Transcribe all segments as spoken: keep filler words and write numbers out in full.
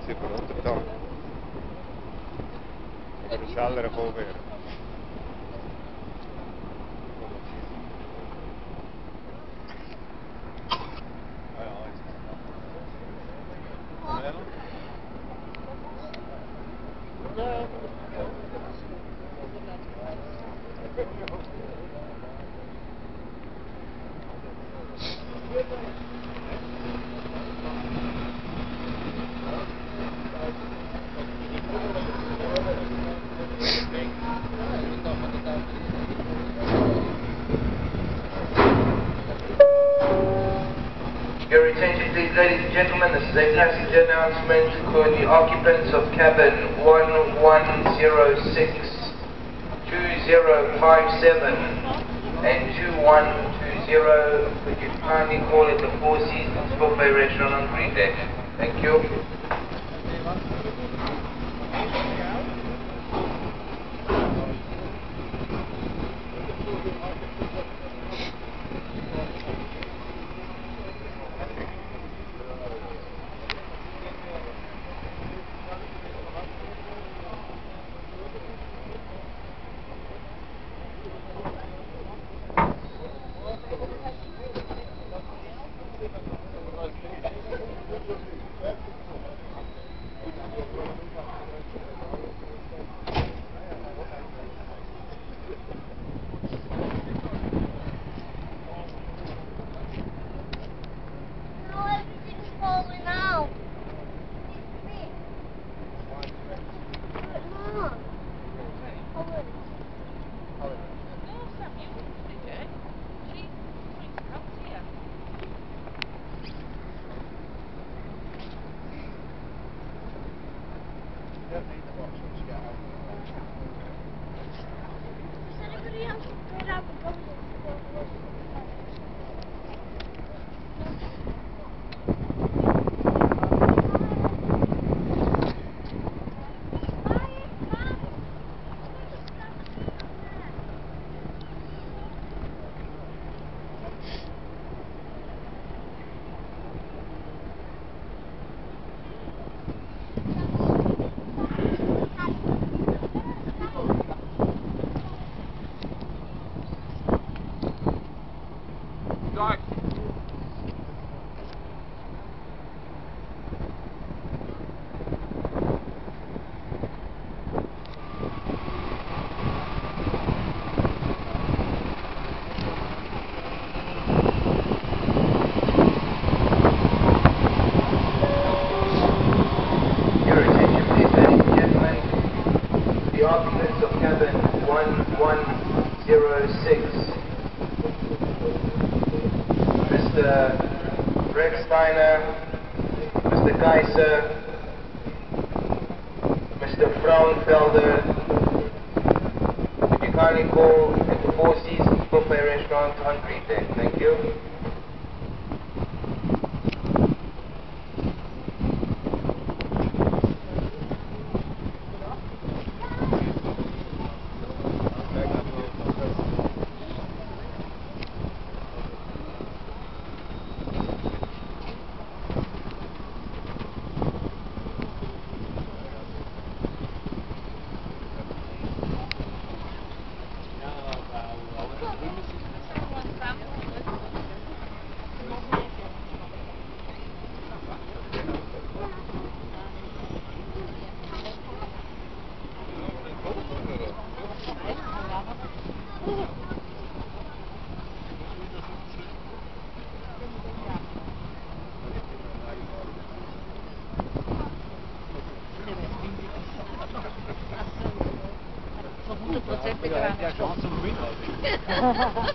Sì, per Rotterdam. Maar de zeller gewoon weer. Your attention please, ladies and gentlemen, this is a passenger announcement for the occupants of cabin one one zero six, two zero five seven and two one two zero. Could you kindly call at the Four Seasons Buffet Restaurant on Green Deck? Thank you. Mister Rex Steiner, Mister Kaiser, Mister Frauenfelder. Could you kindly call at the Four Seasons Buffet Restaurant on Green Deck? Thank you. Ja, Chance zum Gewinnen.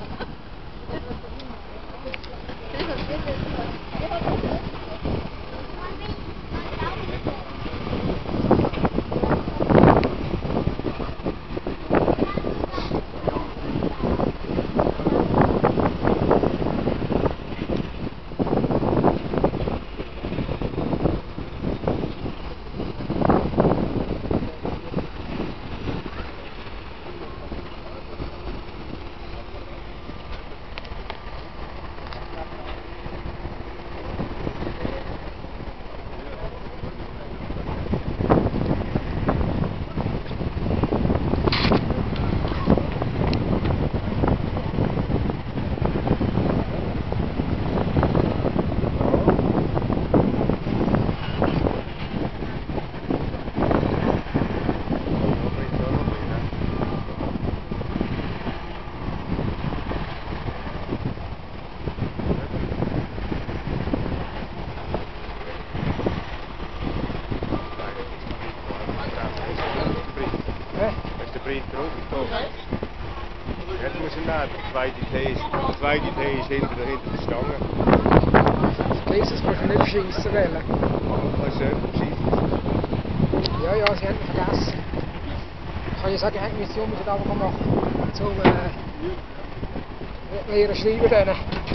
weiter runtergekommen. Jetzt muss er nehmen, der zweite Tee ist, der zweite Tee ist hinter, der- hinter der Stange. Dieses musst du nicht schiessen wollen. Das ist schön verschießen. Ja, ja, sie haben mich vergessen. Ich kann ja sagen, ich hätte Mission mit aber gemacht. Zum äh, lernen schreiben denen.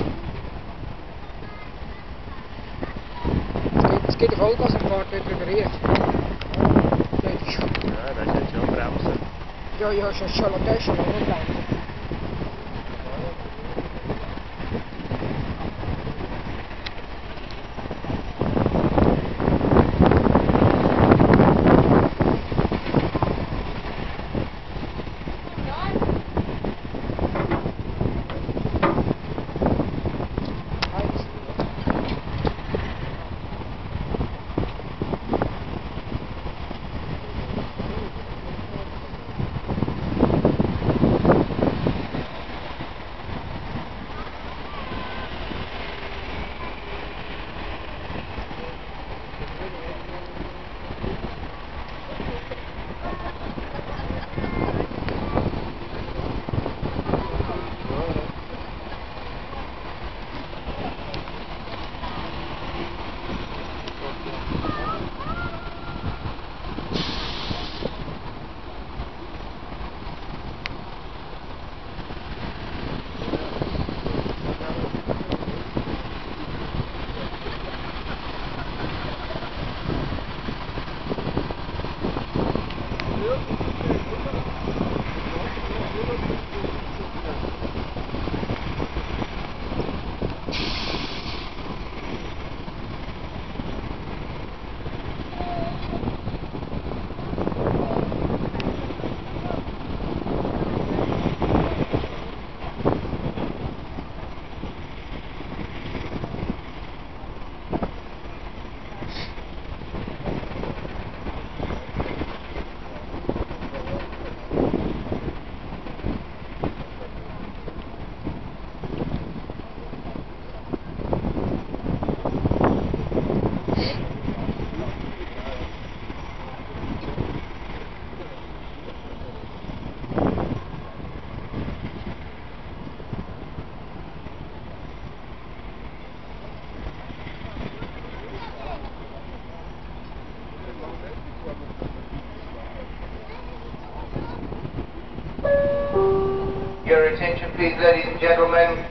Es gibt eine Vollgas und fährt nicht drüber hin. Ja, das ist jetzt schon bremsen. Ja, ja, schon schon das schon nicht bremsen. Your attention please, ladies and gentlemen.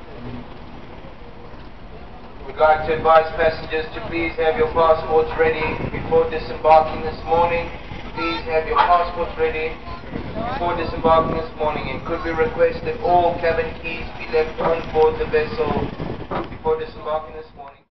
We'd like to advise passengers to please have your passports ready before disembarking this morning. Please have your passports ready before disembarking this morning, and could we request that all cabin keys be left on board the vessel before disembarking this morning.